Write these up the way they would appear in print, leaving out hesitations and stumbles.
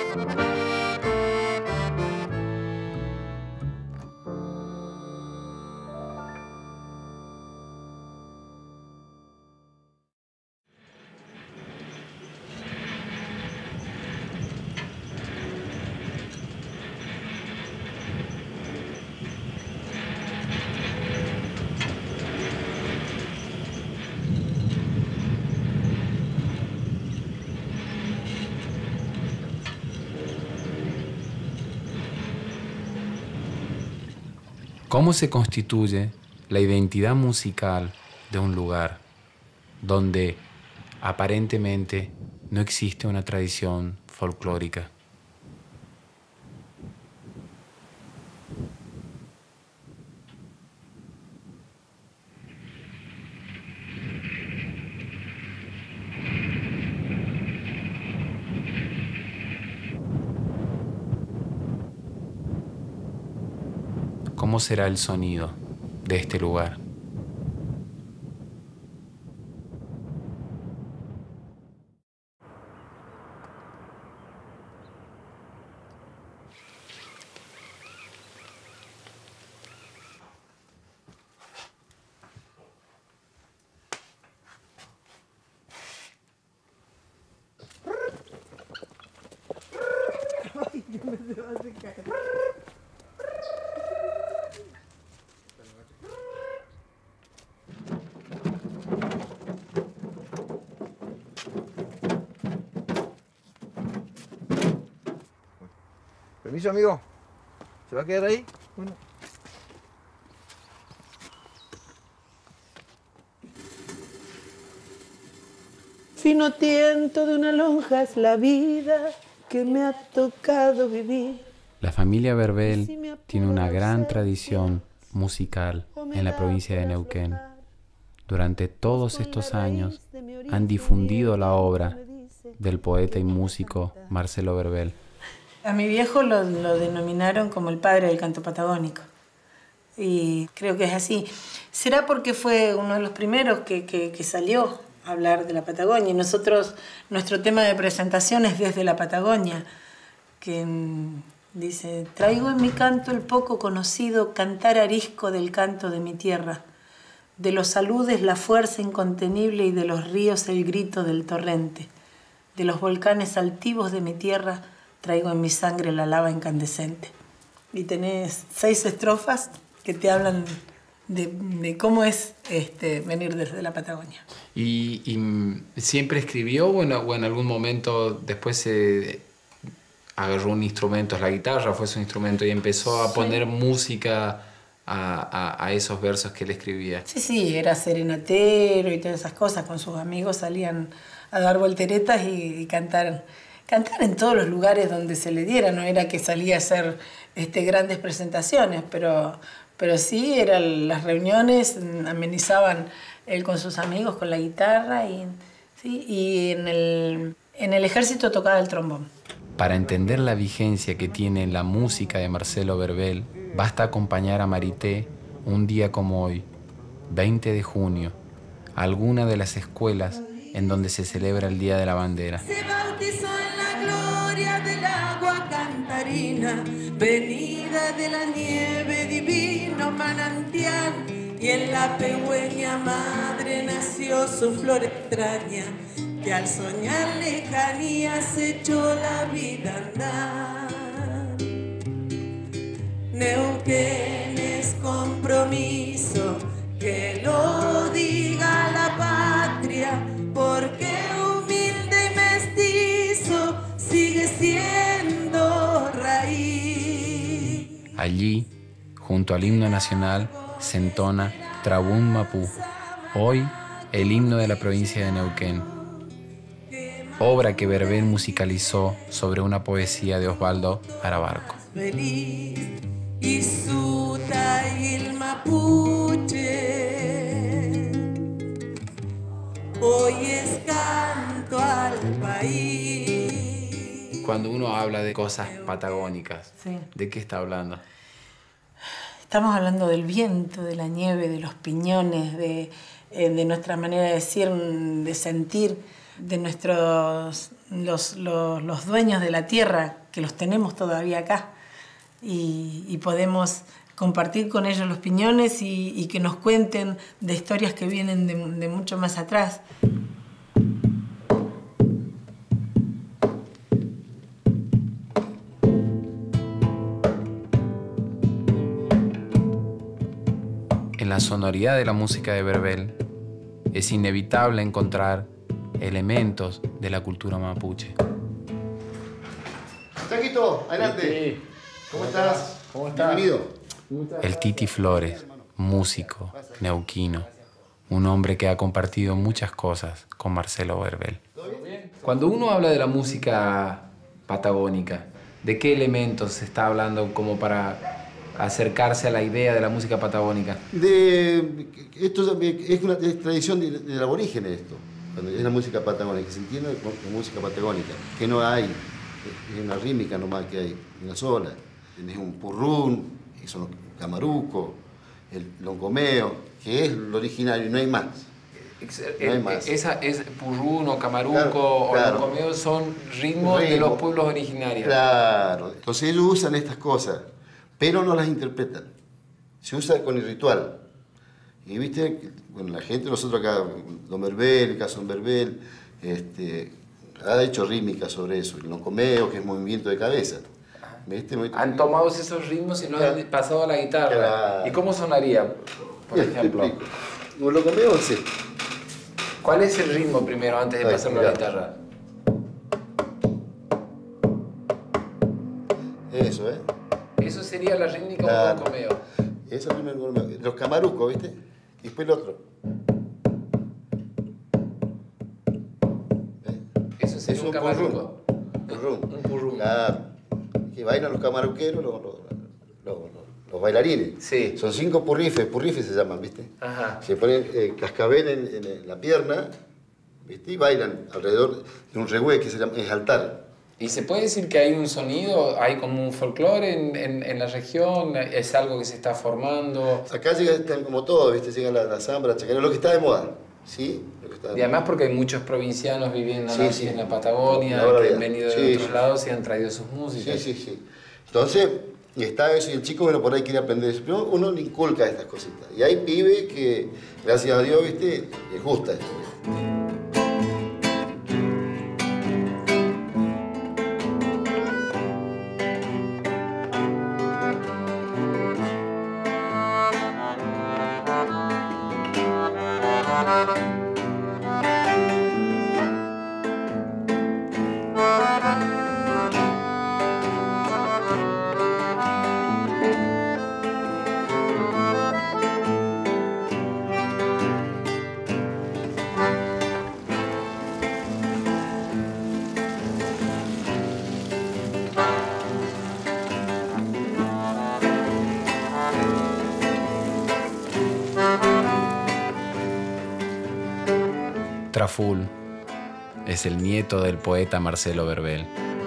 ¿Cómo se constituye la identidad musical de un lugar donde aparentemente no existe una tradición folclórica? ¿Cómo será el sonido de este lugar? Permiso, amigo. ¿Se va a quedar ahí? Bueno. Fino tiento de una lonja es la vida que me ha tocado vivir. La familia Verbel tiene una gran tradición musical en la provincia de Neuquén. Durante todos estos años han difundido la obra del poeta y músico Marcelo Verbel. A mi viejo lo denominaron como el padre del canto patagónico. Y creo que es así. Será porque fue uno de los primeros que salió a hablar de la Patagonia. Y nosotros, nuestro tema de presentación es desde la Patagonia, que dice: traigo en mi canto el poco conocido cantar arisco del canto de mi tierra. De los aludes la fuerza incontenible y de los ríos el grito del torrente. De los volcanes altivos de mi tierra traigo en mi sangre la lava incandescente. Y tenés 6 estrofas que te hablan de cómo es venir desde la Patagonia. ¿Y siempre escribió o en algún momento después agarró un instrumento, la guitarra fue su instrumento y empezó a poner música a esos versos que él escribía? Sí, era serenatero y todas esas cosas. Con sus amigos salían a dar volteretas y cantar en todos los lugares donde se le diera. No era que salía a hacer grandes presentaciones, pero sí eran las reuniones, amenizaban él con sus amigos con la guitarra y en el ejército tocaba el trombón. Para entender la vigencia que tiene la música de Marcelo Verbel, basta acompañar a Marité un día como hoy, 20 de junio, a alguna de las escuelas en donde se celebra el Día de la Bandera. Se bautizó en la gloria del agua cantarina, venida de la nieve, divino manantial, y en la pegüeña madre nació su flor extraña, que al soñar lejanía se echó la vida a andar. Neuquén es compromiso, que lo diga la patria, porque humilde y mestizo sigue siendo raíz. Allí, junto al himno nacional, se entona Trabún Mapú, hoy el himno de la provincia de Neuquén, obra que Verbel musicalizó sobre una poesía de Osvaldo Arabarco. Feliz y Suta y el mapuche, hoy es canto al país. Cuando uno habla de cosas patagónicas, Sí. ¿de qué está hablando? Estamos hablando del viento, de la nieve, de los piñones, de nuestra manera de decir, de sentir, de nuestros los dueños de la tierra, que los tenemos todavía acá, y podemos compartir con ellos los piñones y que nos cuenten de historias que vienen de mucho más atrás. En la sonoridad de la música de Verbel es inevitable encontrar elementos de la cultura mapuche. Chaquito, adelante. Sí. ¿Cómo estás? ¿Cómo estás? Bienvenido. El Titi Flores, músico, neuquino, un hombre que ha compartido muchas cosas con Marcelo Verbel. Cuando uno habla de la música patagónica, ¿de qué elementos se está hablando como para acercarse a la idea de la música patagónica? Esto es una tradición del aborigen esto, cuando es la música patagónica, que se entiende como música patagónica, que no hay, es una rítmica nomás que hay, una sola. Tenés un purrún, que son los camarucos, el longomeo, que es lo originario y no hay más. No hay más. Es purrún o camaruco Claro, claro. o longomeo son ritmos de los pueblos originarios. Claro, entonces ellos usan estas cosas, pero no las interpretan. Se usa con el ritual. Y viste, bueno, la gente, nosotros acá, Don Verbel, el caso Don Verbel, ha hecho rítmica sobre eso. El longomeo, que es movimiento de cabeza. ¿Viste? Han tomado esos ritmos y los han pasado a la guitarra. Claro. ¿Y cómo sonaría, por ejemplo? Un longomeo es este. ¿Cuál es el ritmo primero antes de pasarlo a la guitarra? Eso, ¿eh? Eso sería la rítmica Claro. o longomeo. Eso es el primer longomeo. Los camarucos, ¿viste? Y después el otro. Eso sería un camaruco. Un purrún. Claro. Que bailan los camaruqueros, los bailarines. Sí. Son 5 purrifes se llaman, ¿viste? Ajá. Se ponen cascabel en la pierna, ¿viste? Y bailan alrededor de un regué que se llama es altar. ¿Y se puede decir que hay un sonido, hay como un folclore en la región? ¿Es algo que se está formando? Acá llegan como todo, ¿viste? Llega la zambra, la chacarera, lo que está de moda, ¿sí? Lo que está de Y además porque hay muchos provincianos viviendo Sí, aquí sí. en la Patagonia, Ahora que ya. han venido de Sí, otros sí. lados y han traído sus músicas. Sí. Entonces, está eso y el chico, bueno, por ahí quiere aprender eso. Pero uno le inculca estas cositas. Y hay pibes que, gracias a Dios, ¿viste? Les gusta esto. Traful es el nieto del poeta Marcelo Verbel.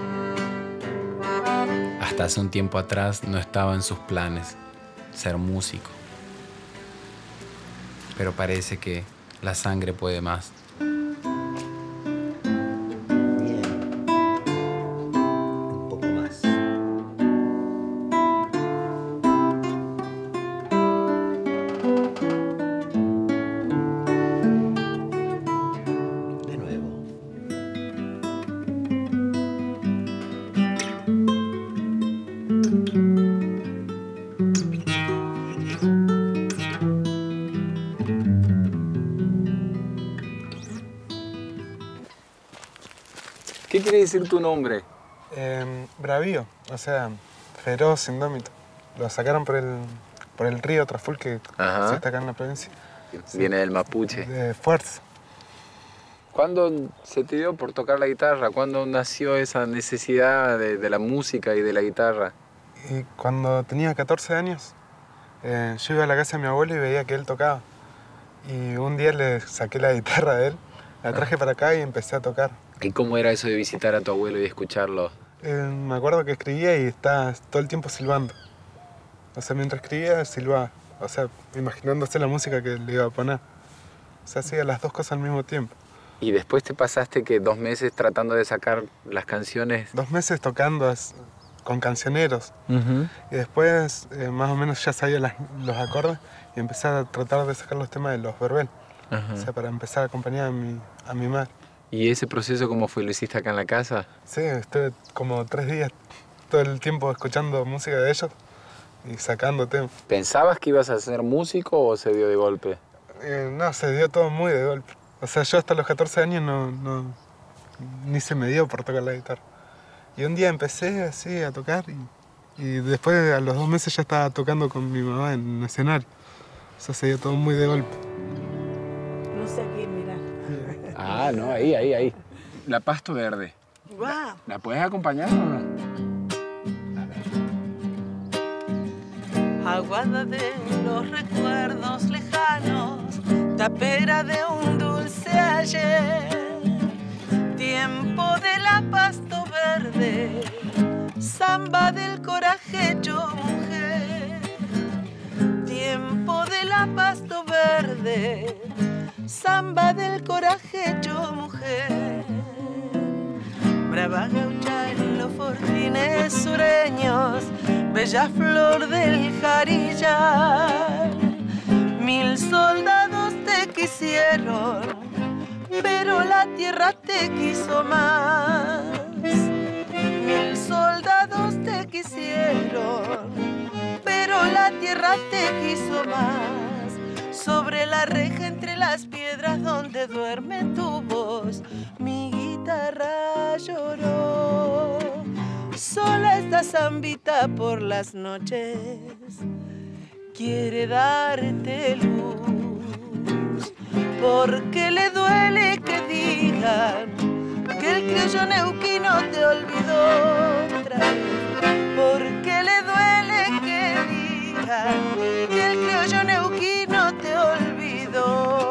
Hasta hace un tiempo atrás no estaba en sus planes ser músico. Pero parece que la sangre puede más. Un poco más. De nuevo. ¿Qué quiere decir tu nombre? Bravío, o sea, feroz, indómito. Lo sacaron por el río Traful, que Ajá. existe acá en la provincia. Viene del mapuche. De fuerza. ¿Cuándo se te dio por tocar la guitarra? ¿Cuándo nació esa necesidad de la música y de la guitarra? Y cuando tenía 14 años, yo iba a la casa de mi abuelo y veía que él tocaba. Y un día le saqué la guitarra de él, la traje para acá y empecé a tocar. ¿Y cómo era eso de visitar a tu abuelo y escucharlo? Me acuerdo que escribía y estaba todo el tiempo silbando. O sea, mientras escribía, silbaba. O sea, imaginándose la música que le iba a poner. O sea, hacía las dos cosas al mismo tiempo. Y después te pasaste que 2 meses tratando de sacar las canciones. 2 meses tocando con cancioneros. Y después más o menos ya sabía los acordes y empecé a tratar de sacar los temas de los Verbel. O sea, para empezar a acompañar a mi madre. ¿Y ese proceso cómo fue? ¿Lo hiciste acá en la casa? Sí, estuve como 3 días todo el tiempo escuchando música de ellos y sacando temas. ¿Pensabas que ibas a ser músico o se dio de golpe? No, se dio todo muy de golpe. O sea, yo hasta los 14 años ni se me dio por tocar la guitarra. Y un día empecé así a tocar y después a los 2 meses ya estaba tocando con mi mamá en un escenario. O sea, se dio todo muy de golpe. No sé aquí, mira. Ah, no, ahí. La Pasto Verde. ¡Guau! ¿La puedes acompañar o no? Aguada de los recuerdos lejanos, tapera de un dulce ayer, tiempo de la Pasto Verde, samba del coraje hecho mujer, tiempo de la Pasto Verde, samba del coraje hecho mujer. Brava gaucha en los fortines sureños, bella flor del Jarillar. 1000 soldados te quisieron, pero la tierra te quiso más. 1000 soldados te quisieron, pero la tierra te quiso más. Sobre la reja entre las piedras donde duerme tu voz, mi guitarra lloró. Sola esta zambita por las noches quiere darte luz, porque le duele que digan que el criollo neuquino te olvidó otra vez, porque le duele que digan que el criollo neuquino te olvidó.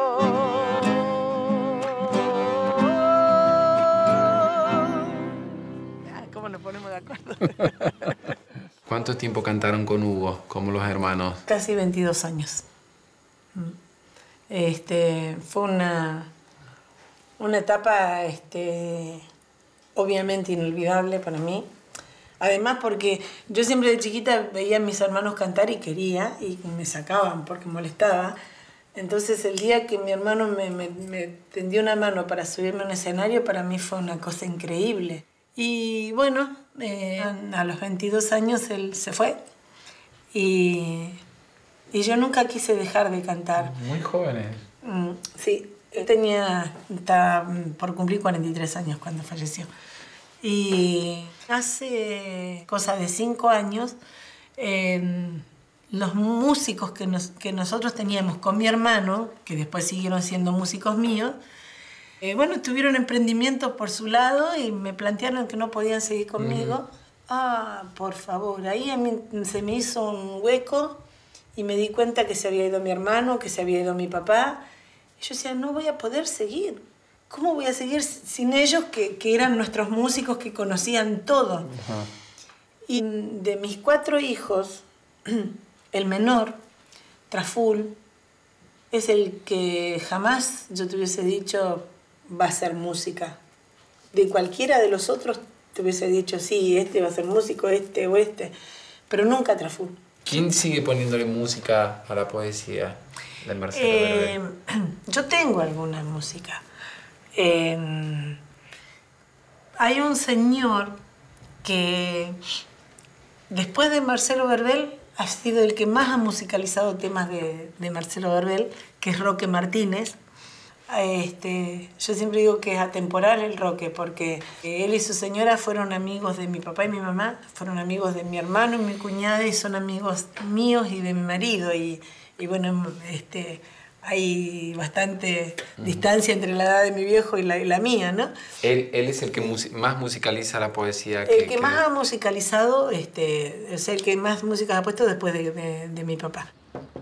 ¿Cómo nos ponemos de acuerdo? ¿Cuánto tiempo cantaron con Hugo, como los hermanos? Casi 22 años. Fue una etapa obviamente inolvidable para mí. Además porque yo siempre de chiquita veía a mis hermanos cantar y quería, y me sacaban porque molestaba. Entonces el día que mi hermano me tendió una mano para subirme a un escenario, para mí fue una cosa increíble. Y bueno, a los 22 años él se fue y yo nunca quise dejar de cantar. Muy jóvenes. Sí, él estaba por cumplir 43 años cuando falleció. Y hace cosa de 5 años, los músicos que nosotros teníamos con mi hermano, que después siguieron siendo músicos míos, tuvieron emprendimientos por su lado y me plantearon que no podían seguir conmigo. Ah, por favor, ahí a mí se me hizo un hueco y me di cuenta que se había ido mi hermano, que se había ido mi papá. Y yo decía, no voy a poder seguir. ¿Cómo voy a seguir sin ellos que eran nuestros músicos que conocían todo? Y de mis 4 hijos, el menor, Traful, es el que jamás yo te hubiese dicho va a ser música. De cualquiera de los otros te hubiese dicho, sí, este va a ser músico, este o este, pero nunca Traful. ¿Quién sigue poniéndole música a la poesía de Marcelo Verbel? Yo tengo alguna música. Hay un señor que después de Marcelo Verbel ha sido el que más ha musicalizado temas de Marcelo Verbel, que es Roque Martínez. Yo siempre digo que es atemporal el Roque, porque él y su señora fueron amigos de mi papá y mi mamá, fueron amigos de mi hermano y mi cuñada, y son amigos míos y de mi marido. Y bueno, hay bastante distancia entre la edad de mi viejo y la mía, ¿no? Él es el que más musicaliza la poesía. El que más ha musicalizado, es el que más música ha puesto después de mi papá.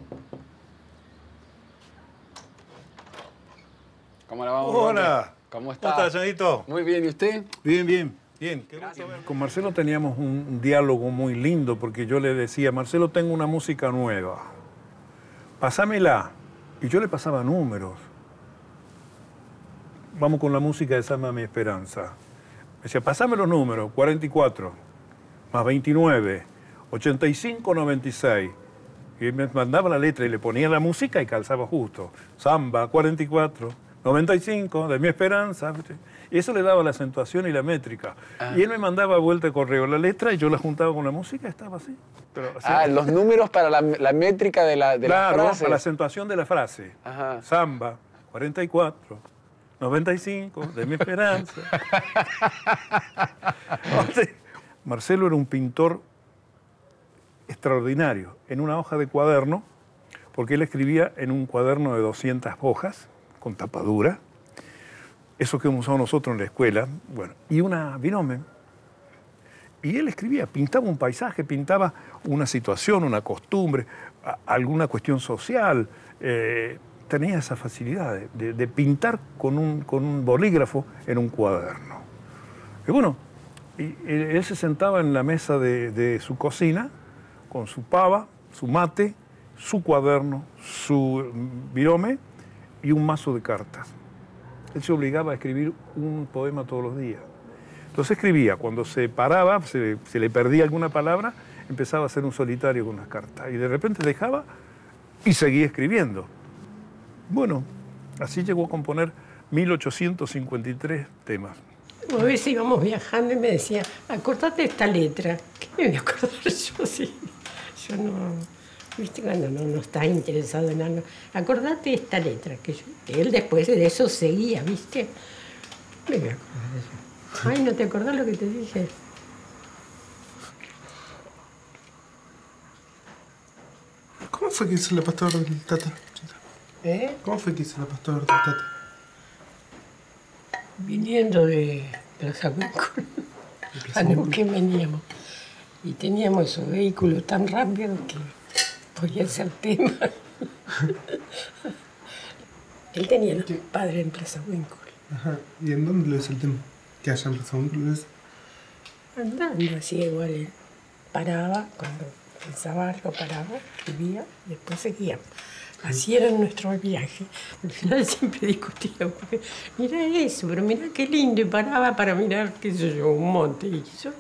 ¿Cómo la vamos? Hola. ¿Cómo está? ¿Cómo está, Janito? Muy bien, ¿y usted? Bien, bien, bien. Con Marcelo teníamos un diálogo muy lindo porque yo le decía, Marcelo, tengo una música nueva, pásamela. Y yo le pasaba números. vamos con la música de Samba Mi Esperanza. Me decía, pasame los números, 44, más 29, 85, 96. Y me mandaba la letra y le ponía la música y calzaba justo. Samba, 44, 95, de Mi Esperanza. Y eso le daba la acentuación y la métrica. Y él me mandaba a vuelta de correo la letra y yo la juntaba con la música y estaba así. Pero, o sea, los números para la métrica de la claro, frase. para la acentuación de la frase. Ajá. Samba, 44, 95, de Mi Esperanza. Marcelo era un pintor extraordinario, en una hoja de cuaderno, porque él escribía en un cuaderno de 200 hojas, con tapadura, eso que hemos usado nosotros en la escuela, bueno, y una virome. Y él escribía, pintaba un paisaje, pintaba una situación, una costumbre, alguna cuestión social. Tenía esa facilidad de pintar con un bolígrafo en un cuaderno. Y bueno, él se sentaba en la mesa de su cocina, con su pava, su mate, su cuaderno, su virome y un mazo de cartas. Él se obligaba a escribir un poema todos los días. Entonces escribía, cuando se paraba, se le perdía alguna palabra, empezaba a hacer un solitario con las cartas. Y de repente dejaba y seguía escribiendo. Bueno, así llegó a componer 1853 temas. A veces íbamos viajando y me decía, acordate esta letra. ¿Qué me voy a acordar yo? Sí. Yo no, viste, cuando no está interesado en algo. Acordate esta letra, que él después de eso seguía, ¿viste? Me voy a acordar de eso. Ay, ¿no te acordás lo que te dije? ¿Cómo fue que hizo la pastora del Tata? ¿Cómo fue que hizo la pastora del Tata? Viniendo de Plaza Huíncul, a Neuquén veníamos. Y teníamos esos vehículos tan rápidos que podía ser tema. Él tenía los padres en Plaza Huíncul. Ajá. ¿Y en dónde lo hizo el tema? ¿Que haya en Plaza Huíncul lo hizo? Andando así igual. Él paraba, cuando pensaba algo paraba, escribía, y después seguíamos. Así era nuestro viaje. Al final siempre discutíamos, porque mirá eso, pero mirá qué lindo, y paraba para mirar, qué sé yo, un monte. Y yo,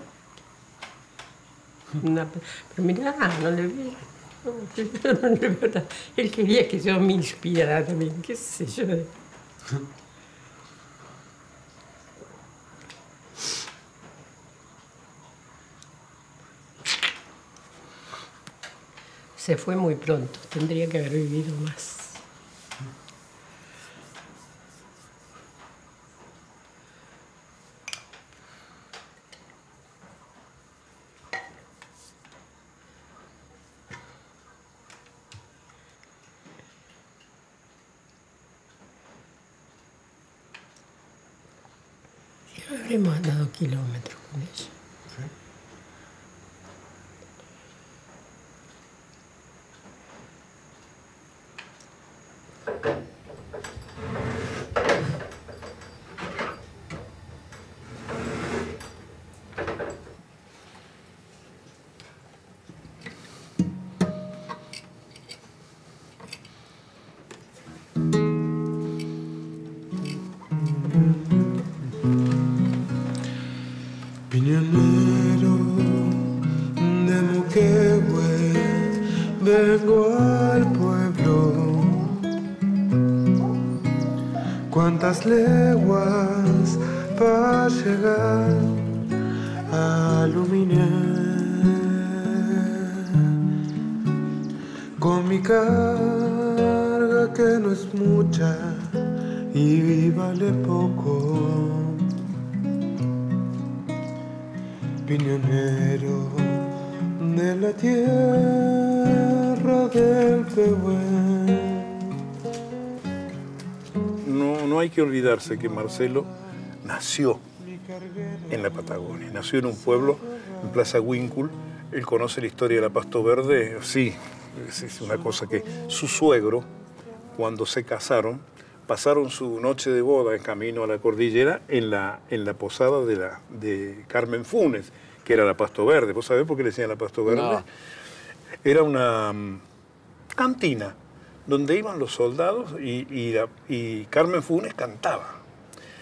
pero mirá, no le veo. No le veo nada. Él quería que yo me inspirara también, qué sé yo. Se fue muy pronto, tendría que haber vivido más. Habremos andado kilómetros con ella. Piñonero de Moquehue, vengo al pueblo. Cuántas leguas para llegar a Luminé. Con mi carga que no es mucha y vale poco. Piñonero de la tierra del Pehuen. No hay que olvidarse que Marcelo nació en la Patagonia, nació en un pueblo, en Plaza Huíncul. Él conoce la historia de la Pasto Verde, sí, es una cosa que su suegro, cuando se casaron, pasaron su noche de boda en camino a la cordillera en la posada de Carmen Funes, que era la Pasto Verde. ¿Vos sabés por qué le decían la Pasto Verde? No. Era una cantina donde iban los soldados y Carmen Funes cantaba.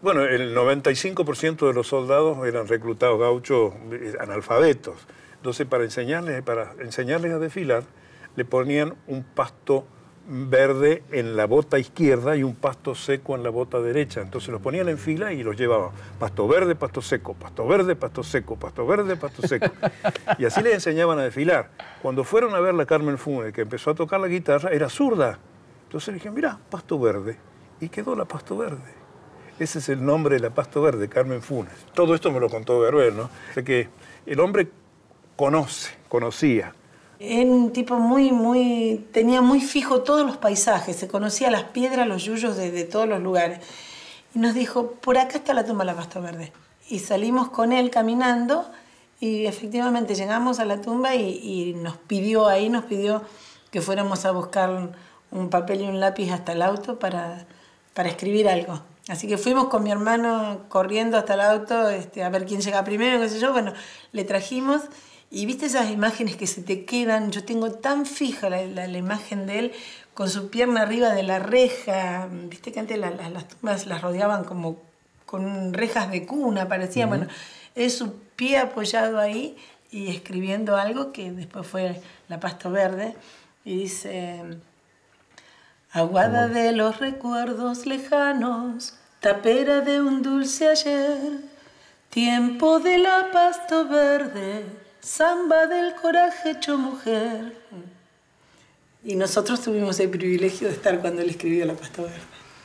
Bueno, el 95% de los soldados eran reclutados gauchos analfabetos. Entonces, para enseñarles a desfilar, le ponían un pasto verde en la bota izquierda y un pasto seco en la bota derecha. Entonces los ponían en fila y los llevaban. Pasto verde, pasto seco, pasto verde, pasto seco, pasto verde, pasto seco. Y así les enseñaban a desfilar. Cuando fueron a ver la Carmen Funes, que empezó a tocar la guitarra, era zurda. Entonces le dijeron, mirá, pasto verde. Y quedó la pasto verde. Ese es el nombre de la pasto verde, Carmen Funes. Todo esto me lo contó Gardel, ¿no? O sea que el hombre conocía. Era un tipo tenía muy fijo todos los paisajes, se conocía las piedras, los yuyos de todos los lugares. Y nos dijo, por acá está la tumba de la Pasto Verde. Y salimos con él caminando y efectivamente llegamos a la tumba y nos pidió que fuéramos a buscar un papel y un lápiz hasta el auto para escribir algo. Así que fuimos con mi hermano corriendo hasta el auto a ver quién llega primero, qué sé yo. Bueno, le trajimos. Y viste esas imágenes que se te quedan, yo tengo tan fija la imagen de él con su pierna arriba de la reja, viste que antes las tumbas las rodeaban como con rejas de cuna, parecía, bueno, es su pie apoyado ahí y escribiendo algo que después fue la Pasto Verde, y dice, aguada de los recuerdos lejanos, tapera de un dulce ayer, tiempo de la Pasto Verde, samba del coraje hecho mujer. Y nosotros tuvimos el privilegio de estar cuando él escribió la Pasto Verde.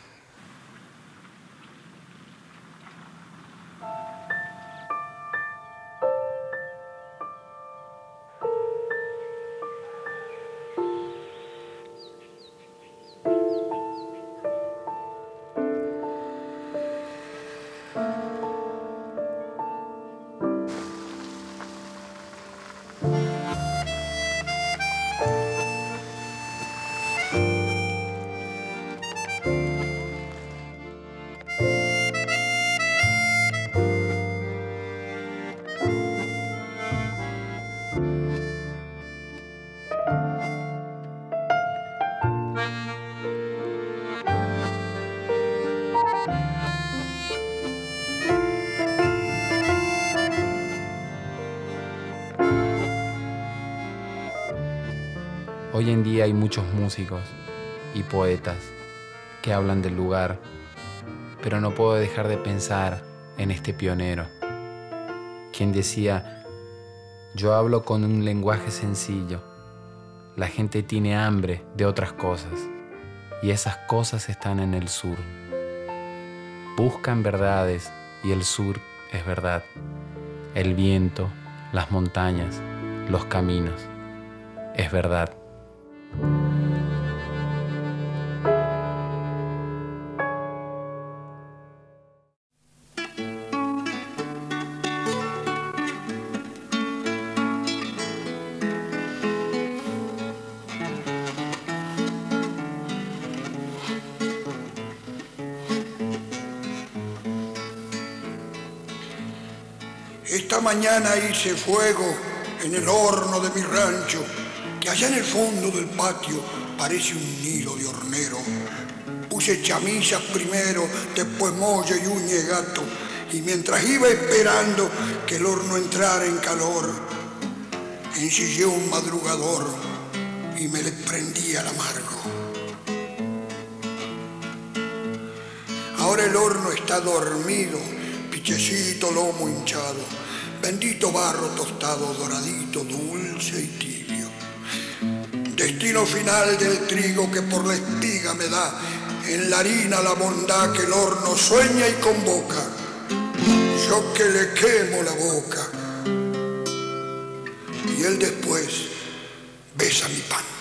Hoy en día hay muchos músicos y poetas que hablan del lugar, pero no puedo dejar de pensar en este pionero, quien decía, yo hablo con un lenguaje sencillo, la gente tiene hambre de otras cosas, y esas cosas están en el sur. Buscan verdades y el sur es verdad, el viento, las montañas, los caminos, es verdad. Esta mañana hice fuego en el horno de mi rancho, que allá en el fondo del patio parece un nido de hornero. Puse chamisas primero, después molle y uña de gato, y mientras iba esperando que el horno entrara en calor, ensillé un madrugador y me le prendí al amargo. Ahora el horno está dormido, pichecito, lomo hinchado, bendito barro tostado, doradito, dulce y tibio. Destino final del trigo que por la espiga me da en la harina la bondad que el horno sueña y convoca. Yo que le quemo la boca y él después besa mi pan.